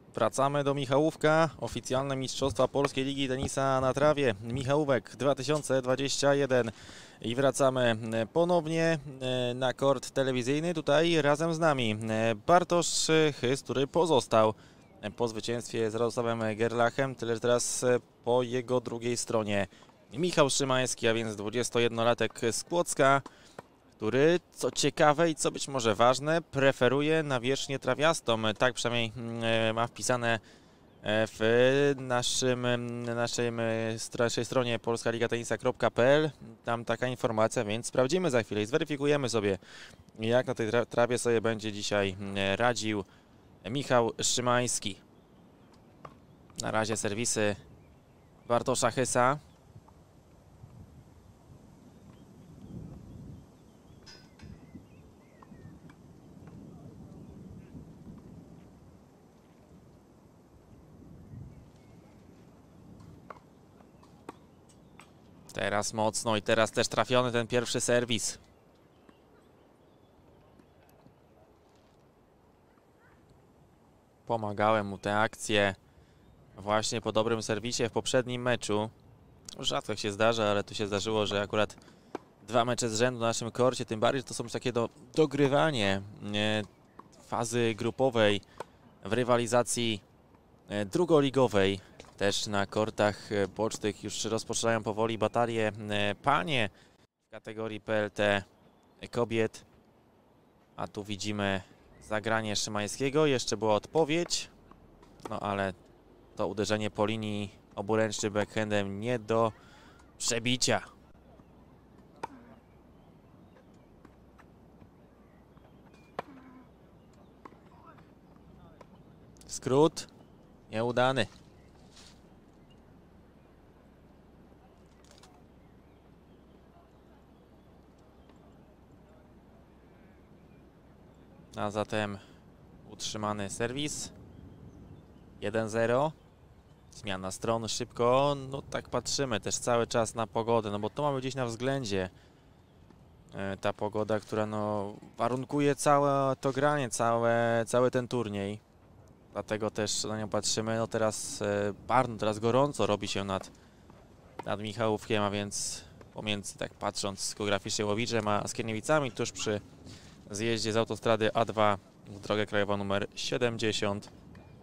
Wracamy do Michałówka, oficjalne Mistrzostwa Polskiej Ligi Tenisa na trawie. Michałówek 2021 i wracamy ponownie na kort telewizyjny. Tutaj razem z nami Bartosz Chys, który pozostał po zwycięstwie z Radosławem Gerlachem, tyle że teraz po jego drugiej stronie Michał Szymański, a więc 21-latek z Płocka, który, co ciekawe i co być może ważne, preferuje nawierzchnię trawiastą. Tak przynajmniej ma wpisane w naszej stronie polskaligatenisa.pl. Tam taka informacja, więc sprawdzimy za chwilę i zweryfikujemy sobie, jak na tej trawie sobie będzie dzisiaj radził Michał Szymański. Na razie serwisy Bartosza Chysa. Teraz mocno i teraz też trafiony ten pierwszy serwis. Pomagałem mu te akcje właśnie po dobrym serwisie w poprzednim meczu. Rzadko się zdarza, ale tu się zdarzyło, że akurat dwa mecze z rzędu na naszym korcie, tym bardziej, że to są takie dogrywanie fazy grupowej w rywalizacji drugoligowej. Też na kortach bocznych już rozpoczynają powoli batalie panie w kategorii PLT kobiet. A tu widzimy zagranie Szymańskiego. Jeszcze była odpowiedź, no ale to uderzenie po linii oburęcznym backhandem nie do przebicia. Skrót nieudany. A zatem utrzymany serwis. 1-0. Zmiana stron szybko. No tak patrzymy też cały czas na pogodę, no bo to mamy gdzieś na względzie. Ta pogoda, która no warunkuje całe to granie, cały ten turniej. Dlatego też na nią patrzymy. No teraz teraz gorąco robi się nad Michałówkiem, a więc pomiędzy, tak patrząc geograficznie, Łowiczem a Skierniewicami, tuż przy zjeździe z autostrady A2 w drogę krajową numer 70.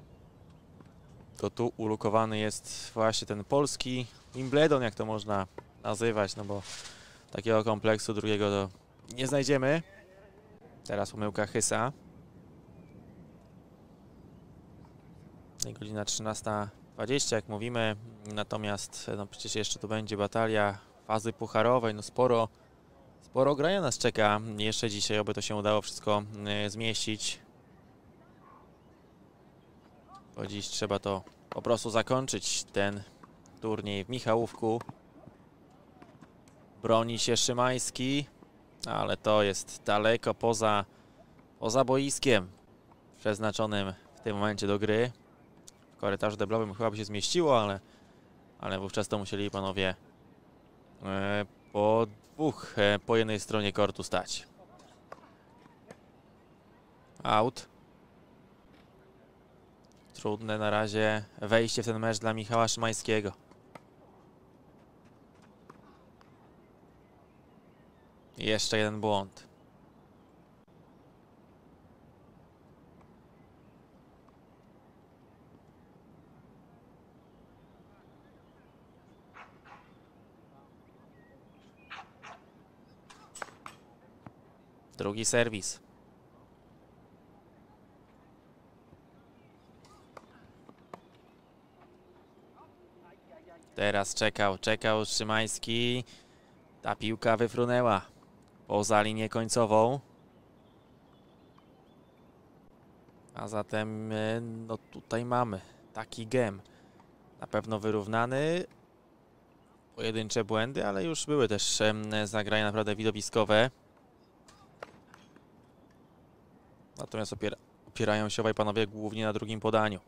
To tu ulokowany jest właśnie ten polski Wimbledon, jak to można nazywać, no bo takiego kompleksu drugiego to nie znajdziemy. Teraz pomyłka Chysa. Godzina 13:20, jak mówimy, natomiast no przecież jeszcze tu będzie batalia fazy pucharowej, no sporo grania nas czeka jeszcze dzisiaj, oby to się udało wszystko zmieścić. Bo dziś trzeba to po prostu zakończyć, ten turniej w Michałówku. Broni się Szymański, ale to jest daleko poza boiskiem przeznaczonym w tym momencie do gry. W korytarzu deblowym chyba by się zmieściło, ale wówczas to musieli panowie po dwóch po jednej stronie kortu stać. Out. Trudne na razie wejście w ten mecz dla Michała Szymańskiego. Jeszcze jeden błąd. Drugi serwis. Teraz czekał Szymański. Ta piłka wyfrunęła poza linię końcową. A zatem no tutaj mamy taki gem. Na pewno wyrównany. Pojedyncze błędy, ale już były też zagrania naprawdę widowiskowe. Natomiast opierają się obaj panowie głównie na drugim podaniu.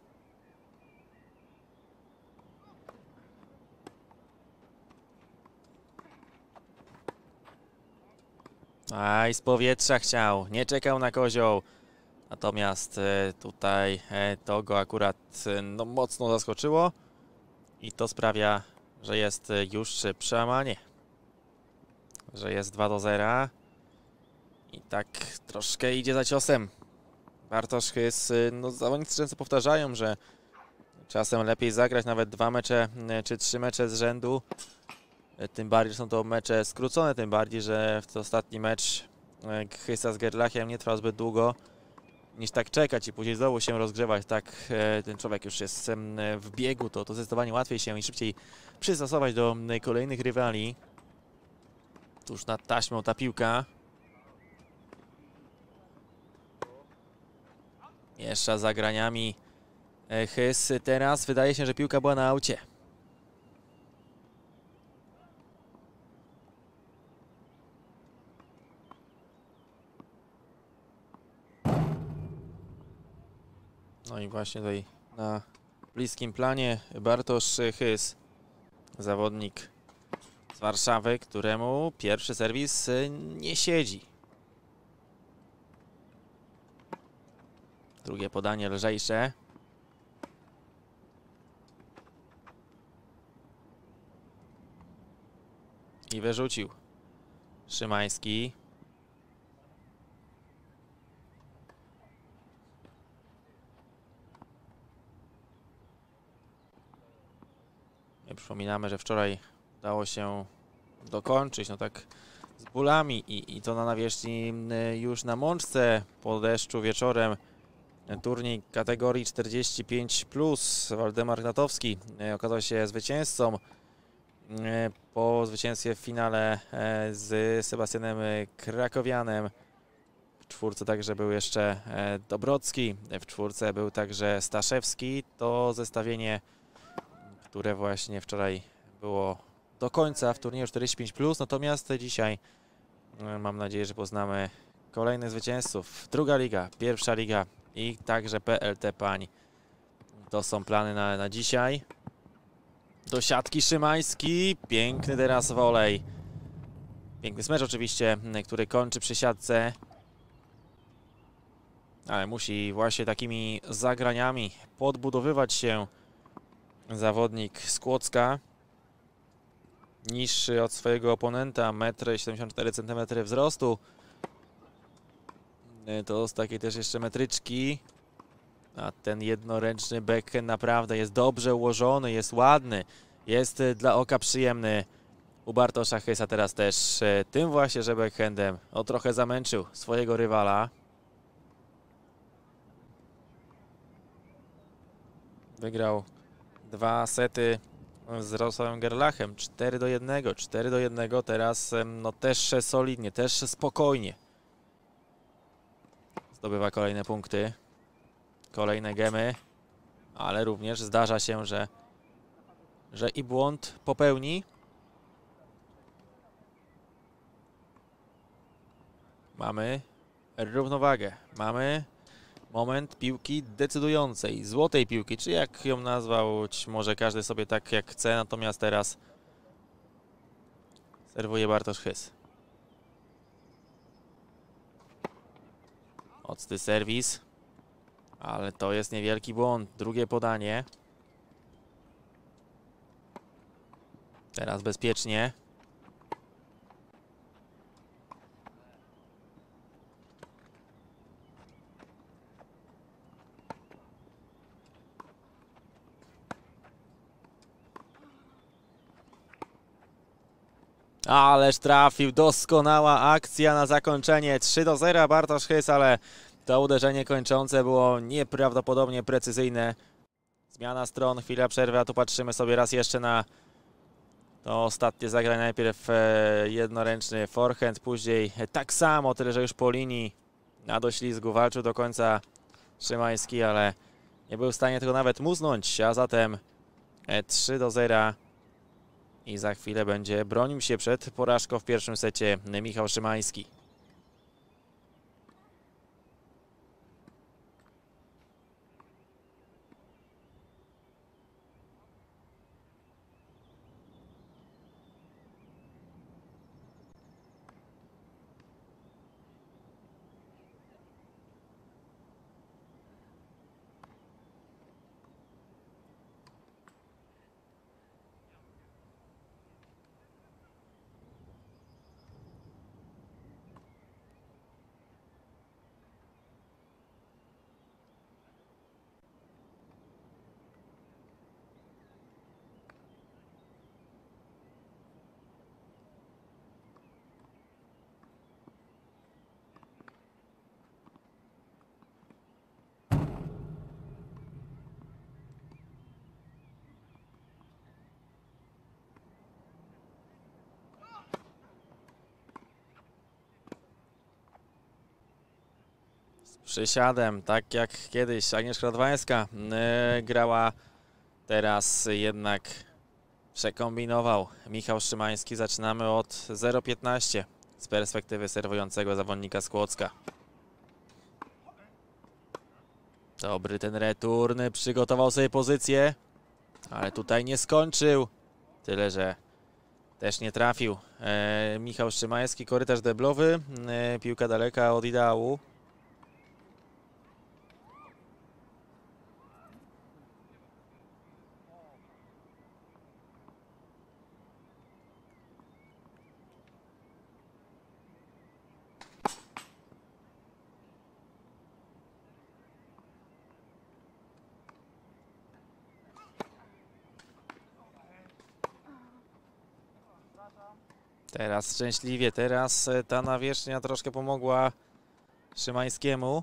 Aj, z powietrza chciał, nie czekał na kozioł. Natomiast tutaj to go akurat no, mocno zaskoczyło i to sprawia, że jest już przełamanie, że jest 2-0 i tak troszkę idzie za ciosem. Bartosz Chys, no zawodnicy często powtarzają, że czasem lepiej zagrać nawet 2 mecze czy 3 mecze z rzędu. Tym bardziej są to mecze skrócone, tym bardziej, że w ten ostatni mecz Chysa z Gerlachem nie trwał zbyt długo niż tak czekać i później znowu się rozgrzewać. Tak ten człowiek już jest w biegu, to zdecydowanie łatwiej się i szybciej przystosować do kolejnych rywali. Tuż nad taśmą ta piłka. Jeszcze za graniami Chys. Teraz wydaje się, że piłka była na aucie. No i właśnie tutaj na bliskim planie Bartosz Chys, zawodnik z Warszawy, któremu pierwszy serwis nie siedzi. Drugie podanie lżejsze. I wyrzucił Szymański. Przypominamy, że wczoraj udało się dokończyć, no tak z bólami i to na nawierzchni już na Mączce po deszczu wieczorem. Turniej kategorii 45+. Waldemar Gnatowski okazał się zwycięzcą po zwycięstwie w finale z Sebastianem Krakowianem. W czwórce także był jeszcze Dobrocki, w czwórce był także Staszewski. To zestawienie, które właśnie wczoraj było do końca w turnieju 45+. Natomiast dzisiaj mam nadzieję, że poznamy kolejnych zwycięzców. Druga liga, pierwsza liga i także PLT Pań. To są plany na dzisiaj. Do siatki Szymański. Piękny teraz volej. Piękny smecz oczywiście, który kończy przy siatce. Ale musi właśnie takimi zagraniami podbudowywać się zawodnik z Kłodzka. Niższy od swojego oponenta, 1,74 m wzrostu. To z takiej też jeszcze metryczki. A ten jednoręczny backhand naprawdę jest dobrze ułożony, jest ładny, jest dla oka przyjemny. U Bartosza Chysa teraz też tym właśnie, że backhandem trochę zamęczył swojego rywala. Wygrał 2 sety z Rosławem Gerlachem, 4-1, 4-1, teraz no też solidnie, też spokojnie. Zdobywa kolejne punkty, kolejne gemy, ale również zdarza się, że i błąd popełni. Mamy równowagę, mamy moment piłki decydującej, złotej piłki, czy jak ją nazwał, może każdy sobie tak jak chce, natomiast teraz serwuje Bartosz Chys. Mocny serwis, ale to jest niewielki błąd. Drugie podanie. Teraz bezpiecznie. Ależ trafił, doskonała akcja na zakończenie, 3-0 Bartosz Chys, ale to uderzenie kończące było nieprawdopodobnie precyzyjne. Zmiana stron, chwila przerwy, a tu patrzymy sobie raz jeszcze na to ostatnie zagranie. Najpierw jednoręczny forehand, później tak samo, tyle że już po linii na doślizgu walczył do końca Szymański, ale nie był w stanie tego nawet muznąć, a zatem 3-0. I za chwilę będzie bronił się przed porażką w pierwszym secie Michał Szymański. Przysiadem, tak jak kiedyś Agnieszka Radwańska grała, teraz jednak przekombinował Michał Szymański. Zaczynamy od 0,15 z perspektywy serwującego zawodnika z Kłodzka. Dobry ten return, przygotował sobie pozycję, ale tutaj nie skończył. Tyle, że też nie trafił. Michał Szymański, korytarz deblowy, piłka daleka od ideału. Teraz szczęśliwie, teraz ta nawierzchnia troszkę pomogła Szymańskiemu.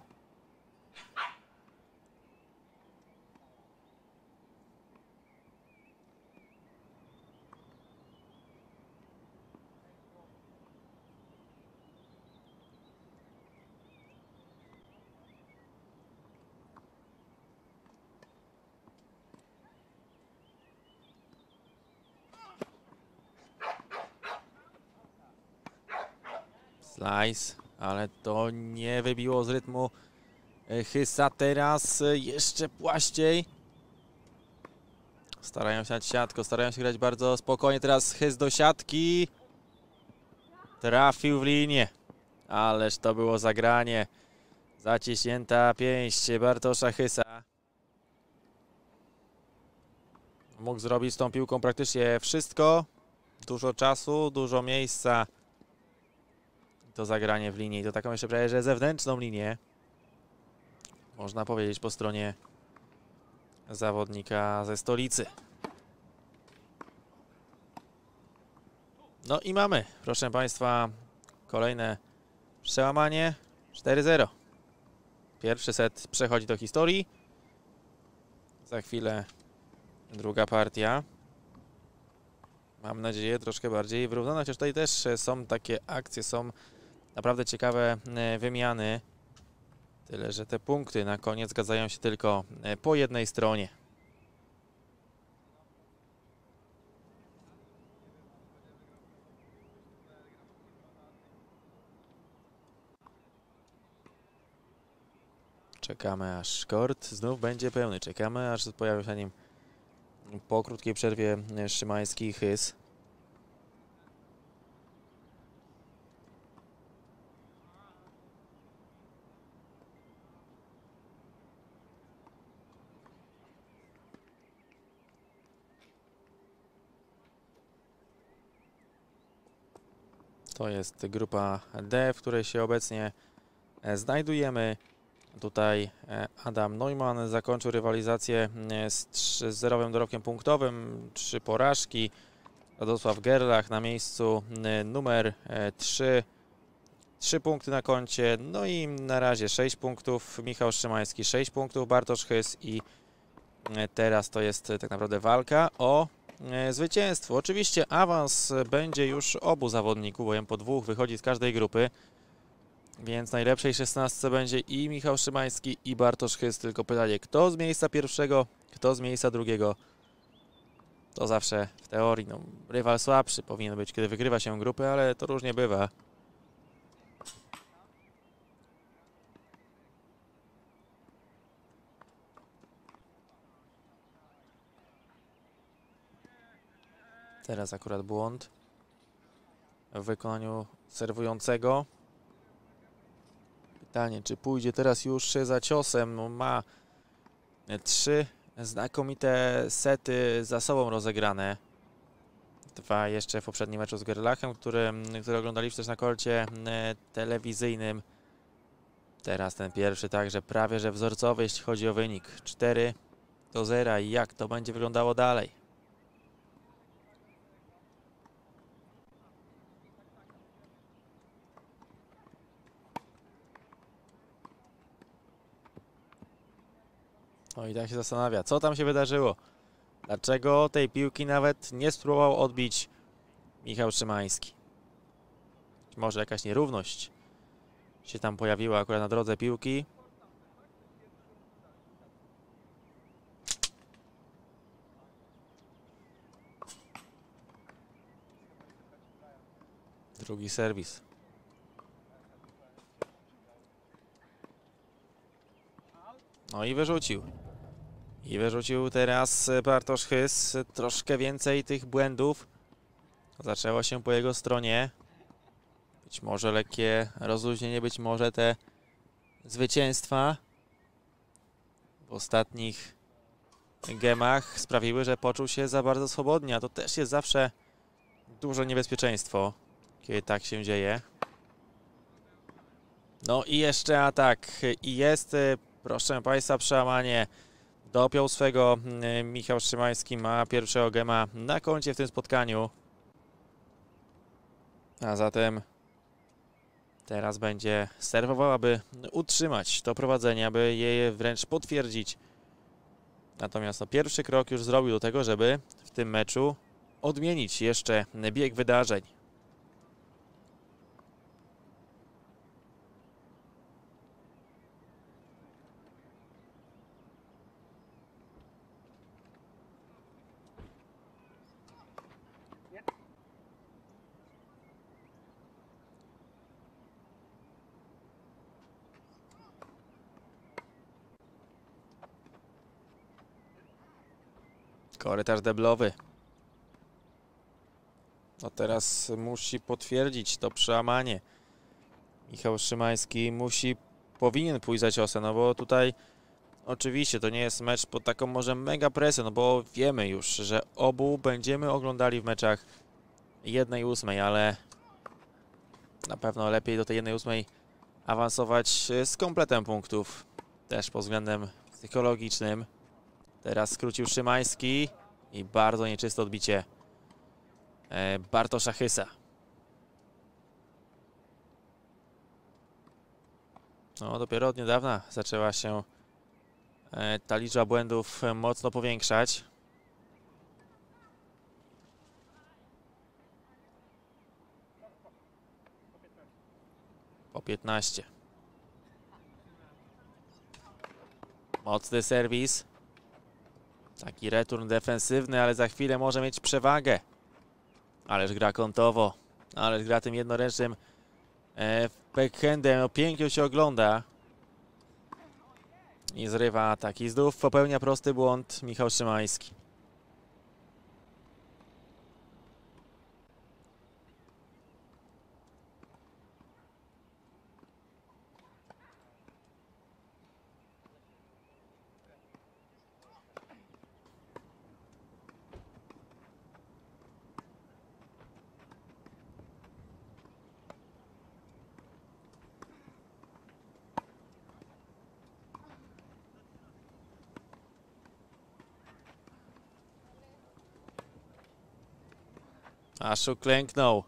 Slice, ale to nie wybiło z rytmu Hysa. Teraz jeszcze płaściej. Starają się na siatko, starają się grać bardzo spokojnie. Teraz Hys do siatki. Trafił w linię. Ależ to było zagranie. Zaciśnięta pięść Bartosza Hysa. Mógł zrobić z tą piłką praktycznie wszystko. Dużo czasu, dużo miejsca. To zagranie w linii, to taką jeszcze prawie że zewnętrzną linię. Można powiedzieć po stronie zawodnika ze stolicy. No i mamy, proszę Państwa, kolejne przełamanie. 4-0. Pierwszy set przechodzi do historii. Za chwilę druga partia. Mam nadzieję troszkę bardziej wyrównana, chociaż tutaj też są takie akcje, są naprawdę ciekawe wymiany. Tyle, że te punkty na koniec zgadzają się tylko po jednej stronie. Czekamy aż kort znów będzie pełny. Czekamy aż pojawi się na nim po krótkiej przerwie Szymański i Hys. To jest grupa D, w której się obecnie znajdujemy. Tutaj Adam Neumann zakończył rywalizację z zerowym dorobkiem punktowym. 3 porażki. Radosław Gerlach na miejscu numer 3. 3 punkty na koncie. No i na razie 6 punktów. Michał Szymański 6 punktów. Bartosz Hys i teraz to jest tak naprawdę walka o zwycięstwo. Oczywiście awans będzie już obu zawodników, bowiem po 2 wychodzi z każdej grupy. Więc najlepszej 16 będzie i Michał Szymański, i Bartosz Hys. Tylko pytanie, kto z miejsca pierwszego, kto z miejsca drugiego. To zawsze w teorii no, rywal słabszy powinien być, kiedy wygrywa się grupy, ale to różnie bywa. Teraz akurat błąd w wykonaniu serwującego. Pytanie, czy pójdzie teraz już za ciosem? No, ma 3 znakomite sety za sobą rozegrane. 2 jeszcze w poprzednim meczu z Gerlachem, który oglądaliśmy też na korcie telewizyjnym. Teraz ten pierwszy także prawie że wzorcowy, jeśli chodzi o wynik. 4-0 i jak to będzie wyglądało dalej? No i tak się zastanawia, co tam się wydarzyło? Dlaczego tej piłki nawet nie spróbował odbić Michał Szymański? Może jakaś nierówność się tam pojawiła akurat na drodze piłki. Drugi serwis. No i wyrzucił. I wyrzucił teraz Bartosz Chys. Troszkę więcej tych błędów. Zaczęło się po jego stronie. Być może lekkie rozluźnienie, być może te zwycięstwa w ostatnich gemach sprawiły, że poczuł się za bardzo swobodnie, a to też jest zawsze duże niebezpieczeństwo, kiedy tak się dzieje. No i jeszcze atak. I jest, proszę Państwa, przełamanie. Dopiął swego Michał Szymański, ma pierwszego gema na koncie w tym spotkaniu. A zatem teraz będzie serwował, aby utrzymać to prowadzenie, aby je wręcz potwierdzić. Natomiast no, pierwszy krok już zrobił do tego, żeby w tym meczu odmienić jeszcze bieg wydarzeń. Korytarz deblowy. No teraz musi potwierdzić to przełamanie. Michał Szymański powinien pójść za ciosem, no bo tutaj oczywiście to nie jest mecz pod taką może mega presją, no bo wiemy już, że obu będziemy oglądali w meczach 1/8, ale na pewno lepiej do tej 1/8 awansować z kompletem punktów, też pod względem psychologicznym. Teraz skrócił Szymański i bardzo nieczyste odbicie Bartosza Chysa. No, dopiero od niedawna zaczęła się ta liczba błędów mocno powiększać. Po 15. Mocny serwis. Taki return defensywny, ale za chwilę może mieć przewagę. Ależ gra kątowo. Ależ gra tym jednoręcznym backhandem. No, pięknie się ogląda. I zrywa atak. I znów popełnia prosty błąd Michał Szymański. Aż uklęknął.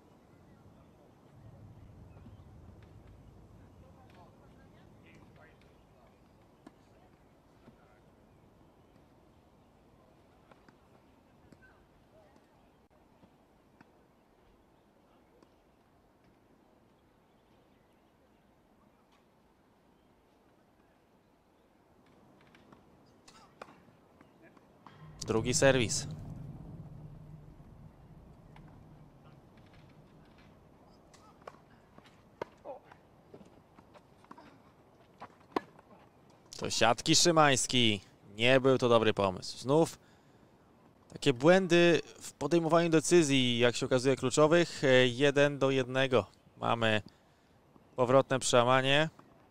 Drugi serwis. To siatki Szymański. Nie był to dobry pomysł. Znów takie błędy w podejmowaniu decyzji, jak się okazuje, kluczowych. 1:1. Mamy powrotne przełamanie.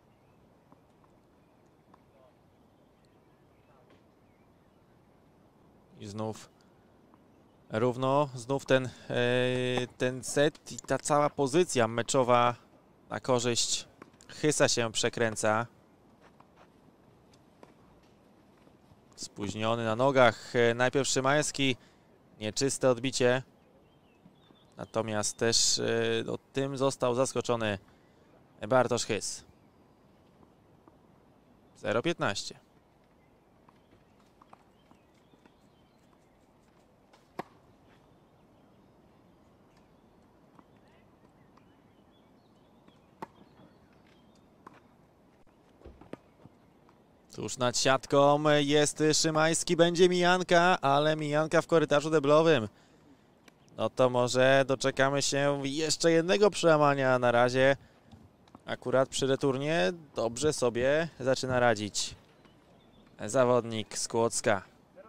I znów równo. Znów ten set i ta cała pozycja meczowa na korzyść Chysa się przekręca. Spóźniony na nogach. Najpierw Szymański. Nieczyste odbicie. Natomiast też tym został zaskoczony Bartosz Chys. 0:15. Tuż nad siatką jest Szymański, będzie mijanka, ale mijanka w korytarzu deblowym. No to może doczekamy się jeszcze jednego przełamania. Na razie akurat przy returnie dobrze sobie zaczyna radzić zawodnik z Kłodzka.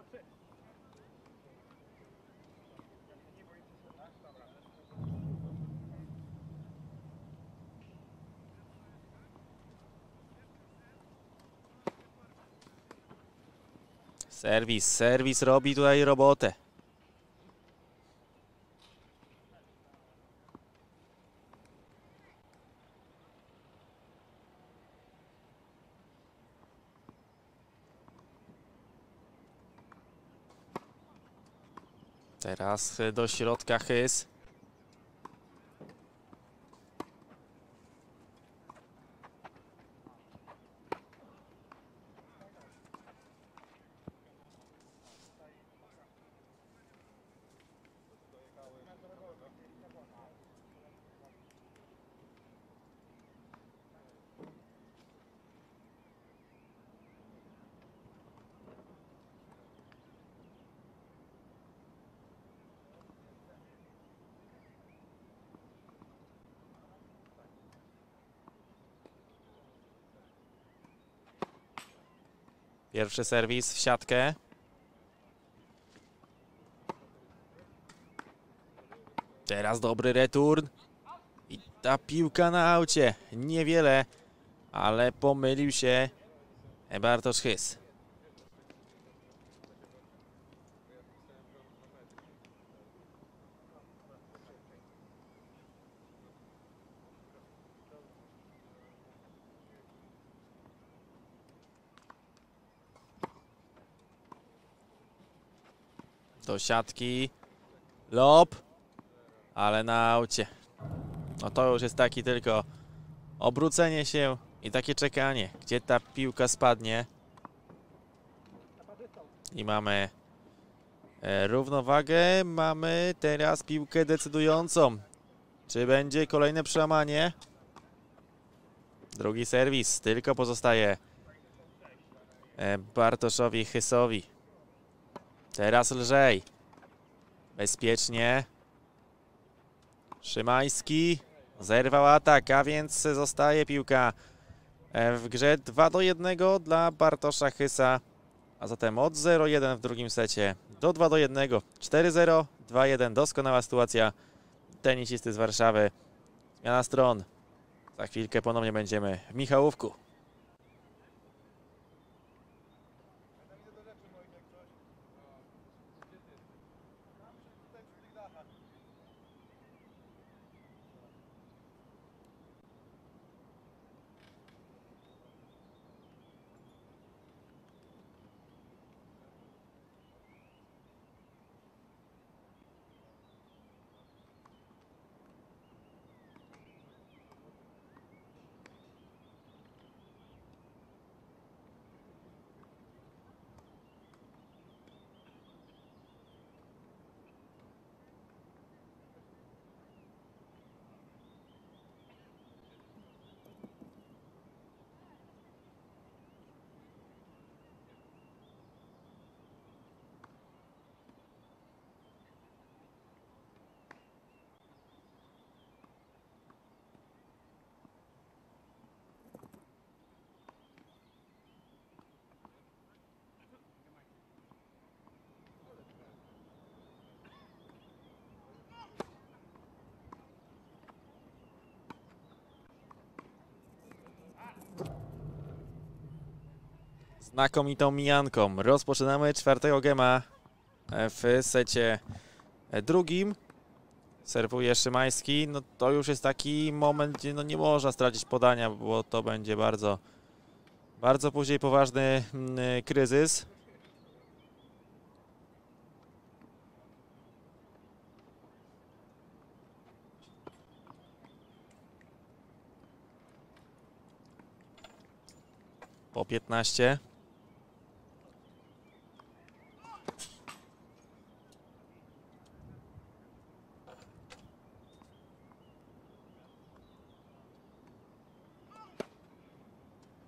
Serwis robi tutaj robotę. Teraz do środka Hys. Pierwszy serwis w siatkę. Teraz dobry return. I ta piłka na aucie. Niewiele, ale pomylił się Bartosz Hys. Do siatki. Lob. Ale na aucie. No to już jest taki tylko obrócenie się i takie czekanie, gdzie ta piłka spadnie. I mamy równowagę. Mamy teraz piłkę decydującą. Czy będzie kolejne przełamanie? Drugi serwis. Tylko pozostaje Bartoszowi Hysowi. Teraz lżej. Bezpiecznie. Szymański zerwał atak, a więc zostaje piłka w grze 2-1 dla Bartosza Hysa. A zatem od 0-1 w drugim secie do 2-1. 4-0, 2-1. Doskonała sytuacja tenisisty z Warszawy. Zmiana stron. Za chwilkę ponownie będziemy w Michałówku. Znakomitą mijanką. Rozpoczynamy czwartego gema w secie drugim. Serwuje Szymański. No to już jest taki moment, gdzie no nie można stracić podania, bo to będzie bardzo, bardzo później poważny kryzys. Po 15.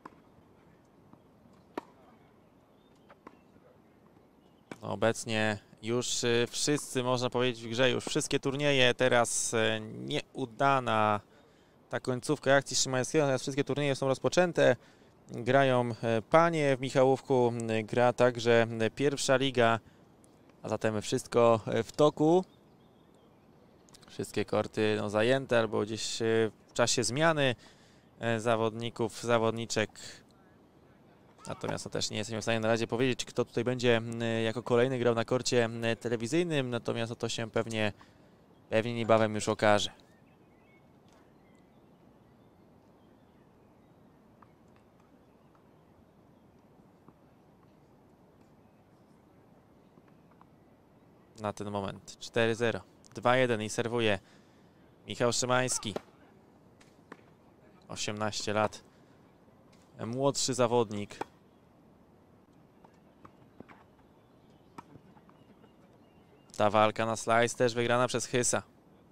Obecnie Już wszyscy, można powiedzieć, w grze, już wszystkie turnieje, teraz nieudana ta końcówka akcji Szymańskiego, teraz wszystkie turnieje są rozpoczęte, grają panie w Michałówku, gra także pierwsza liga, a zatem wszystko w toku. Wszystkie korty no, zajęte albo gdzieś w czasie zmiany zawodników, zawodniczek. Natomiast no, też nie jesteśmy w stanie na razie powiedzieć, kto tutaj będzie jako kolejny grał na korcie telewizyjnym, natomiast no, to się pewnie niebawem już okaże. Na ten moment 4-0, 2-1 i serwuje Michał Szymański. 18 lat, młodszy zawodnik. Ta walka na slice też wygrana przez Hysa.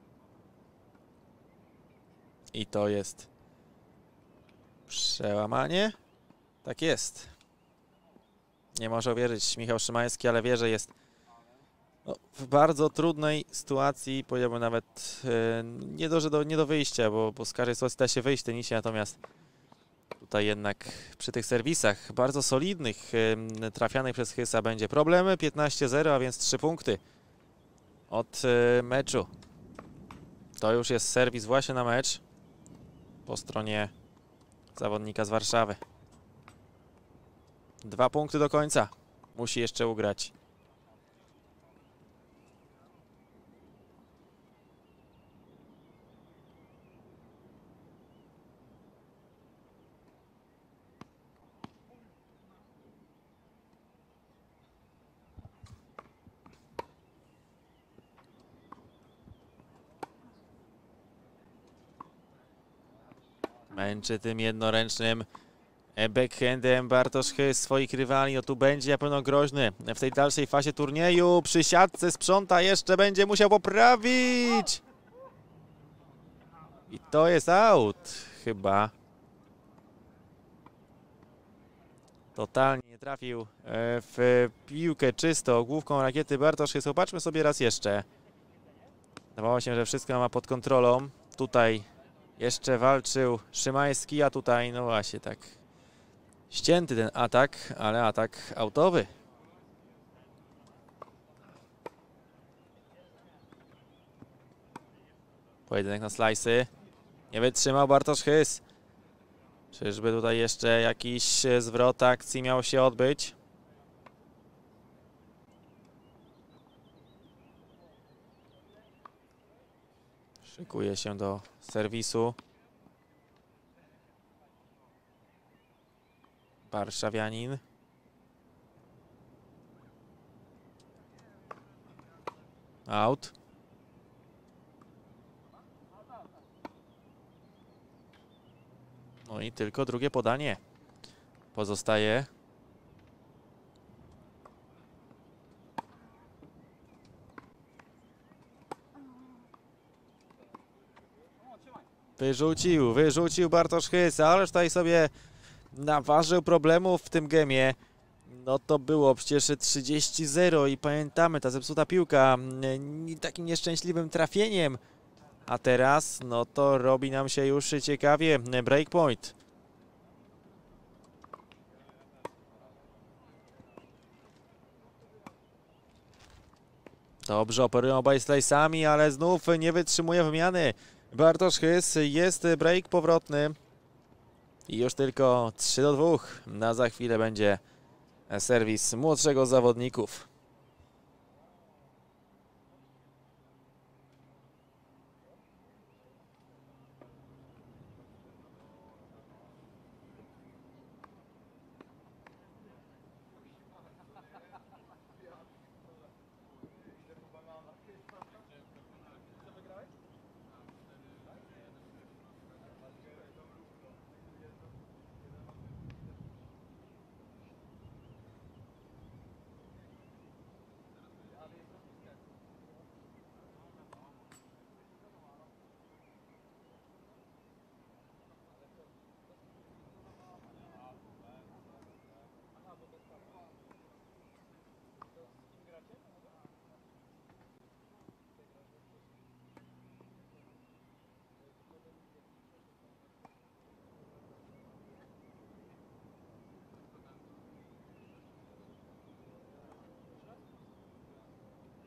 I to jest przełamanie. Tak jest. Nie może uwierzyć Michał Szymański, ale wie, że jest no, w bardzo trudnej sytuacji. Powiedziałbym nawet nie do wyjścia, bo z każdej sytuacji da się wyjść w tenisie, natomiast tutaj jednak przy tych serwisach bardzo solidnych, trafianych przez Hysa będzie problem. 15-0, a więc 3 punkty od meczu. To już jest serwis właśnie na mecz po stronie zawodnika z Warszawy. 2 punkty do końca. Musi jeszcze ugrać. Męczy tym jednoręcznym backhandem Bartosz Hys swoich rywali. No tu będzie na pewno groźny w tej dalszej fazie turnieju. Przy siatce sprząta, jeszcze będzie musiał poprawić. I to jest out chyba. Totalnie nie trafił w piłkę czysto główką rakiety Bartosz Hys. Zobaczmy sobie raz jeszcze. Wydawało się, że wszystko ma pod kontrolą. Tutaj jeszcze walczył Szymański, a tutaj no właśnie tak ścięty ten atak, ale atak autowy. Pojedynek na slajsy. Nie wytrzymał Bartosz Hys. Czyżby tutaj jeszcze jakiś zwrot akcji miał się odbyć? Szykuje się do serwisu warszawianin. Out. No i tylko drugie podanie pozostaje. Wyrzucił Bartosz Hys, ależ tutaj sobie naważył problemów w tym gemie. No to było przecież 30-0 i pamiętamy, ta zepsuta piłka takim nieszczęśliwym trafieniem. A teraz, no to robi nam się już ciekawie. Breakpoint. Dobrze operują obaj slice'ami, ale znów nie wytrzymuje wymiany. Bartosz Hys, jest break powrotny. I już tylko 3-2. Na za chwilę będzie serwis młodszego z zawodników.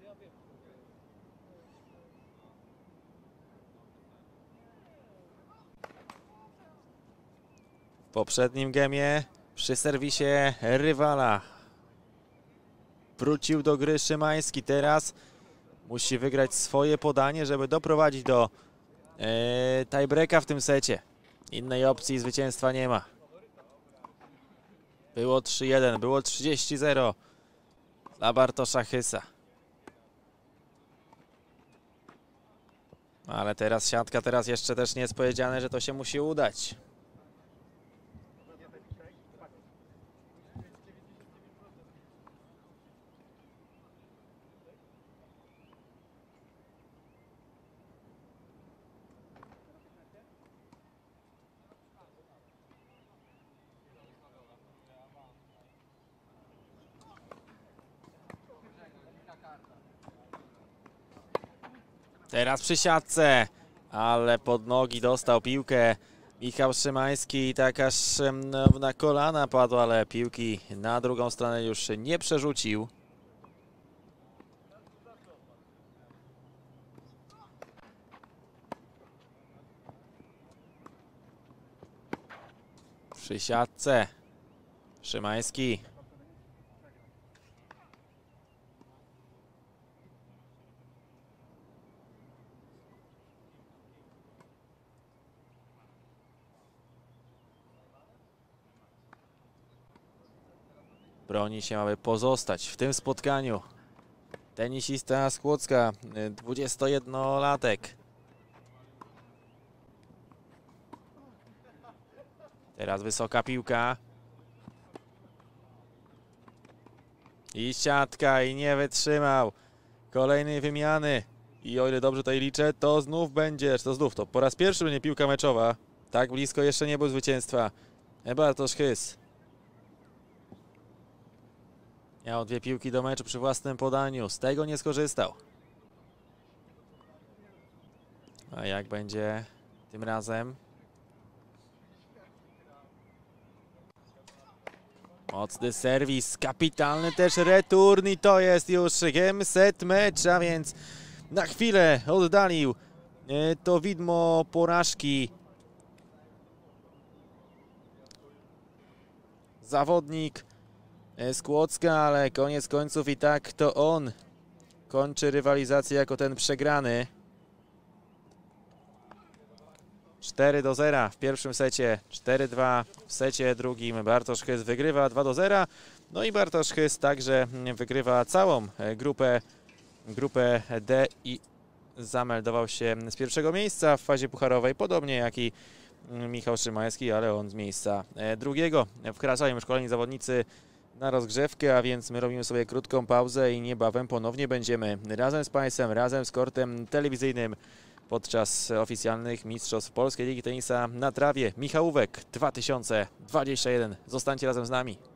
W poprzednim gemie przy serwisie rywala wrócił do gry Szymański. Teraz musi wygrać swoje podanie, żeby doprowadzić do tiebreaka w tym secie. Innej opcji zwycięstwa nie ma. Było 3-1, było 30-0 dla Bartosza Chysa. Ale teraz siatka, teraz jeszcze też nie jest powiedziane, że to się musi udać. Teraz przy siatce, ale pod nogi dostał piłkę Michał Szymański i tak aż na kolana padł, ale piłki na drugą stronę już nie przerzucił. Przy siatce Szymański. Broni się, aby pozostać w tym spotkaniu. Tenisista z Kłodzka, 21-latek. Teraz wysoka piłka. I siatka, i nie wytrzymał. Kolejnej wymiany. I o ile dobrze tutaj liczę, to znów będzie, to po raz pierwszy będzie piłka meczowa. Tak blisko jeszcze nie było zwycięstwa. Bartosz Chys. Miał 2 piłki do meczu przy własnym podaniu. Z tego nie skorzystał. A jak będzie tym razem? Mocny serwis, kapitalny też return i to jest już game set mecz, a więc na chwilę oddalił to widmo porażki zawodnik z Kłodzka, ale koniec końców i tak to on kończy rywalizację jako ten przegrany. 4-0 w pierwszym secie, 4-2 w secie drugim. Bartosz Chys wygrywa 2-0. No i Bartosz Chys także wygrywa całą grupę D i zameldował się z pierwszego miejsca w fazie pucharowej, podobnie jak i Michał Szymański, ale on z miejsca drugiego. Wkraczają już kolejni zawodnicy na rozgrzewkę, a więc my robimy sobie krótką pauzę i niebawem ponownie będziemy razem z Państwem, razem z kortem telewizyjnym podczas oficjalnych mistrzostw Polskiej Ligi Tenisa na trawie Michałówek 2021. Zostańcie razem z nami.